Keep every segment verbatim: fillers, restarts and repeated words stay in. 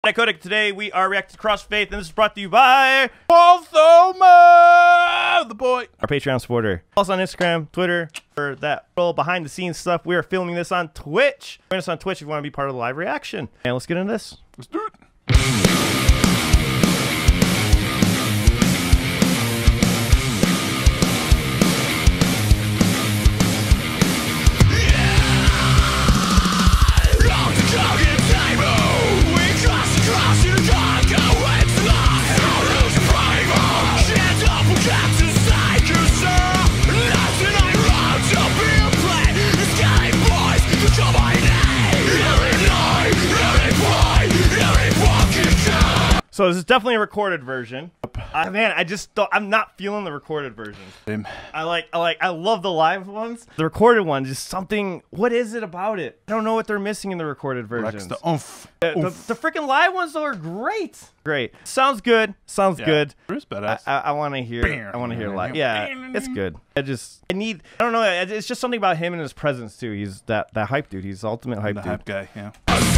Codec. Today we are reacting to Crossfaith, and this is brought to you by Balthoma, the boy, our Patreon supporter. Also on Instagram, Twitter, for that little behind the scenes stuff. We are filming this on Twitch. Join us on Twitch if you want to be part of the live reaction. And let's get into this. Let's do it. So this is definitely a recorded version. Uh, man, I just don't, I'm not feeling the recorded version. Same. I like, I like, I love the live ones. The recorded ones is something. What is it about it? I don't know what they're missing in the recorded versions. The oomph. The, the, the freaking live ones though are great. Great. Sounds good. Sounds yeah. good. It's badass. I, I, I want to hear. I want to hear live. Yeah, it's good. I just, I need. I don't know. It's just something about him and his presence too. He's that that hype dude. He's the ultimate hype the dude. Hype guy. Yeah.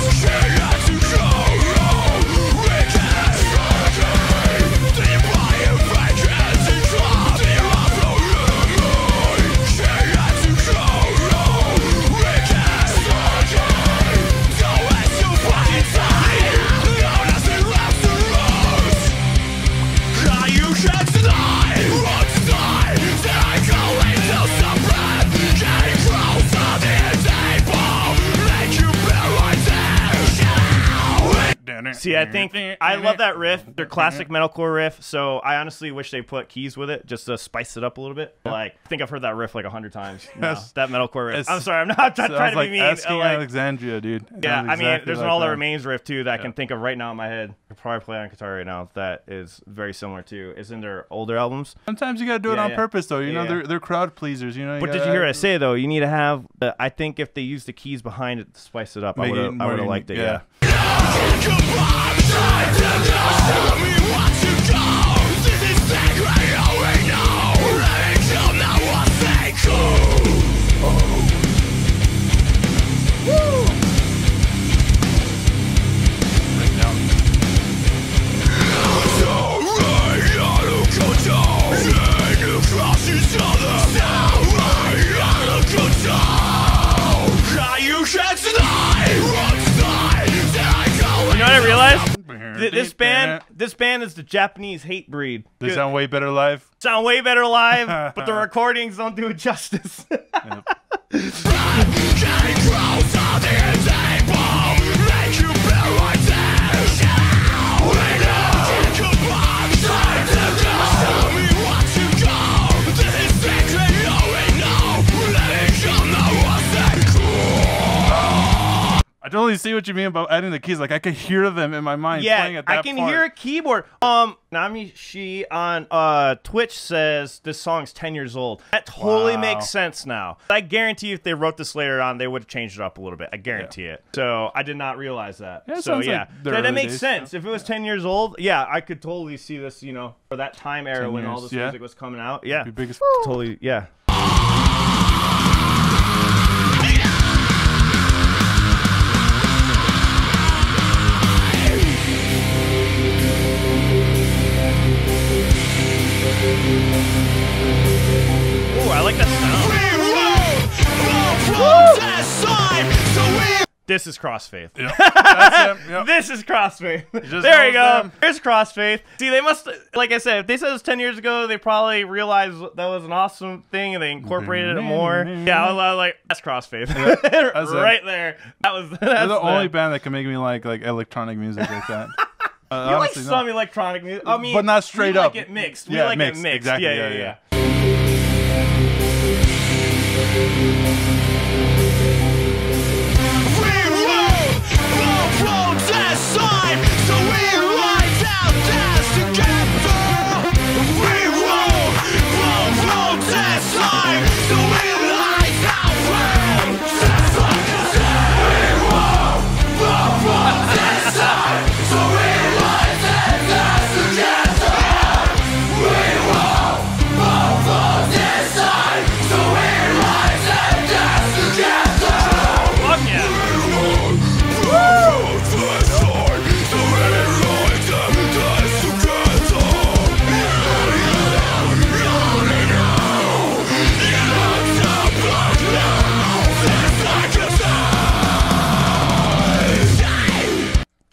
See, I think I love that riff. Their classic metalcore riff. So I honestly wish they put keys with it just to spice it up a little bit. Like, I think I've heard that riff like a hundred times. No, that metalcore riff. I'm sorry, I'm not trying, trying to like be mean. Asking like, Alexandria, dude. Yeah, I mean, exactly there's like an All That that. Remains riff too that yeah. I can think of right now in my head. I could probably play on guitar right now. That is very similar to. It's in their older albums. Sometimes you gotta do it yeah, on yeah. purpose, though. You yeah, know, yeah. they're they're crowd pleasers. You know. You what gotta, did you hear I say though? You need to have. The, I think if they use the keys behind it to spice it up, Make I would have. I would have liked it. Yeah. yeah. You know what I realized? Th this band, this band is the Japanese hate breed. They sound way better live. Sound way better live, but the recordings don't do it justice. Yep. I totally see what you mean about adding the keys. Like I could hear them in my mind playing Yeah, at that I can part. hear a keyboard. Um, Nami Shi on uh Twitch says this song's ten years old. That totally Wow. makes sense now. I guarantee you if they wrote this later on, they would have changed it up a little bit. I guarantee Yeah. it. So I did not realize that. Yeah, it so sounds yeah, like the that, that early makes days. sense. If it was ten years old, yeah, I could totally see this. You know, for that time era when all years, this yeah. music was coming out. Yeah, Your biggest totally. Yeah. Ooh, I like that sound. This is Crossfaith. Yep. That's him. Yep. This is Crossfaith. just There you knows go. them. There's Crossfaith. See, they must, like I said, if they said it was ten years ago, they probably realized that was an awesome thing and they incorporated it more. Yeah, I was, I was like, that's Crossfaith. That's right there. That was, that's They're the only them. band that can make me like like electronic music like that. Uh, You like honestly, some no. electronic music. I mean, But not straight we up. like it mixed. We Yeah, like mixed, it mixed. exactly, Yeah, yeah, yeah, yeah.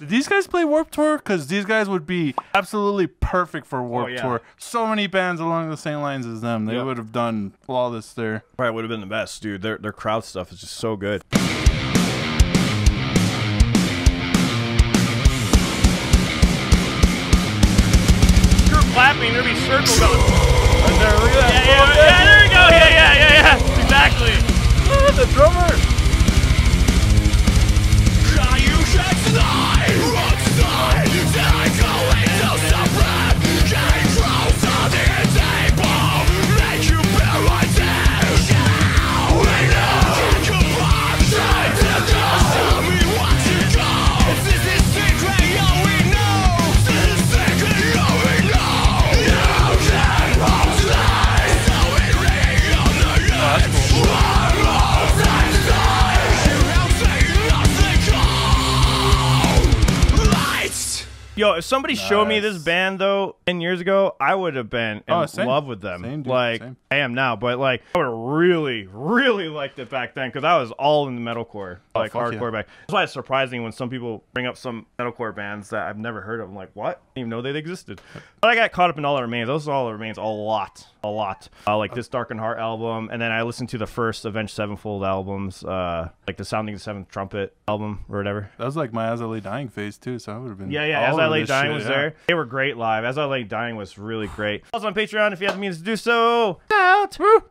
these guys play Warped Tour? Because these guys would be absolutely perfect for Warped oh, yeah. Tour. So many bands along the same lines as them. They yep. would have done flawless there. Probably would have been the best, dude. Their their crowd stuff is just so good. Clapping, there'd be circles going. Right there, look at that. Yeah, yeah, yeah, yeah, there you go. Yeah, yeah, yeah, yeah. Exactly. Oh, the drummer. Yo, if somebody nice. showed me this band though ten years ago, I would have been in oh, love with them. Same, dude, like same. I am now, but like I would have really, really liked it back then because I was all in the metalcore, like oh, hardcore yeah. back. That's why it's surprising when some people bring up some metalcore bands that I've never heard of. I'm like, what? I didn't even know they existed. But I got caught up in All That Remains. Those All That Remains a lot, a lot. Uh, like this Darkened Heart album, and then I listened to the first Avenged Sevenfold albums, uh, like the Sounding the Seventh Trumpet album or whatever. That was like my As I Lay Dying phase too, so I would have been. Yeah, yeah. As I Lay Dying shit, was yeah. there. They were great live. As I Lay Dying was really great. Also on Patreon if you have the means to do so. Out. Woo.